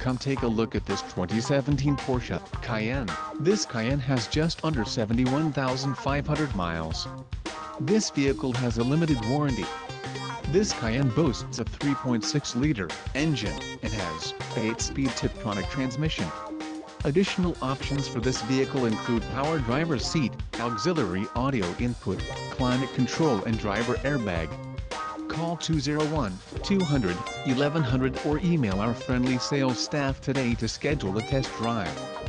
Come take a look at this 2017 Porsche Cayenne. This Cayenne has just under 71,500 miles. This vehicle has a limited warranty. This Cayenne boasts a 3.6-liter engine and has an 8-speed Tiptronic transmission. Additional options for this vehicle include power driver's seat, auxiliary audio input, climate control and driver airbag. Call 201-200-1100 or email our friendly sales staff today to schedule a test drive.